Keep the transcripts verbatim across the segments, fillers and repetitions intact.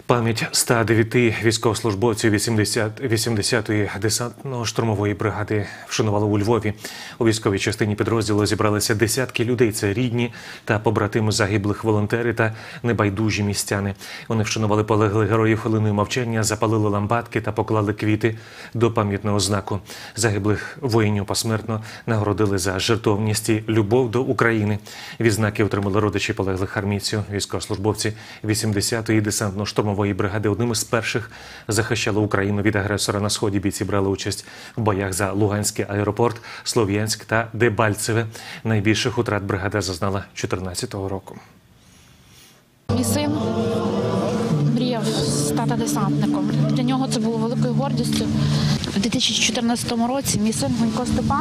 Пам'ять ста дев'яти військовослужбовців вісімдесятої десантно-штурмової бригади вшанували у Львові. У військовій частині підрозділу зібралися десятки людей. Це рідні та побратими загиблих, волонтери та небайдужі містяни. Вони вшанували полеглих героїв хвилиною мовчання, запалили лампадки та поклали квіти до пам'ятного знаку. Загиблих воїнів посмертно нагородили за жертовність і любов до України. Відзнаки отримали родичі полеглих армійців. Військовослужбовці вісімдесятої десантно-штурмової бригади одним із перших захищали Україну від агресора на сході. Бійці брали участь в боях за Луганський аеропорт, Слов'янськ та Дебальцеве. Найбільших утрат бригада зазнала дві тисячі чотирнадцятого року. Мій син мріяв стати десантником. Для нього це було великою гордістю. У дві тисячі чотирнадцятому році мій син Гунько Степан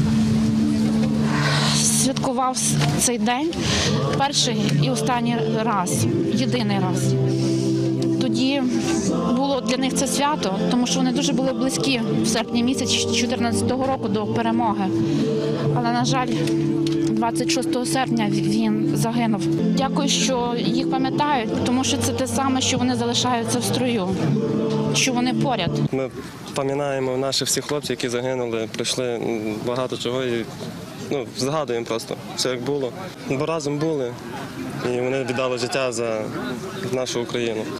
святкував цей день перший і останній раз, єдиний раз. Тоді було для них це свято, тому що вони дуже були близькі в серпні місяці дві тисячі чотирнадцятого року до перемоги. Але, на жаль, двадцять шостого серпня він загинув. Дякую, що їх пам'ятають, тому що це те саме, що вони залишаються в строю, що вони поряд. Ми пам'ятаємо наших всіх хлопців, які загинули, пройшли багато чого і ну, згадуємо просто все, як було. Бо разом були і вони віддали життя за нашу Україну.